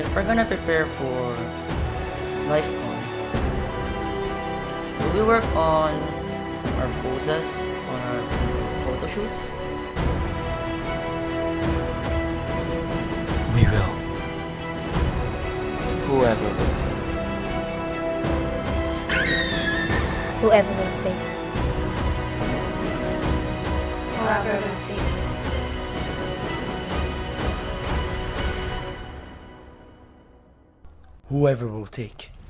if we're gonna prepare for LifeCon, will we work on our poses, on our photo shoots? We will. Whoever will take. Whoever will take. Whoever will take. Whoever will take.